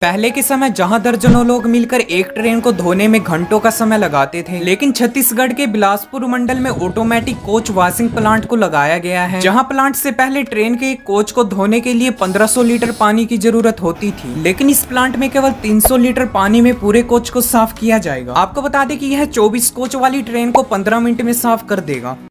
पहले के समय जहां दर्जनों लोग मिलकर एक ट्रेन को धोने में घंटों का समय लगाते थे, लेकिन छत्तीसगढ़ के बिलासपुर मंडल में ऑटोमेटिक कोच वॉशिंग प्लांट को लगाया गया है, जहां प्लांट से पहले ट्रेन के एक कोच को धोने के लिए 1500 लीटर पानी की जरूरत होती थी, लेकिन इस प्लांट में केवल 300 लीटर पानी में पूरे कोच को साफ किया जाएगा। आपको बता दें कि यह 24 कोच वाली ट्रेन को 15 मिनट में साफ कर देगा।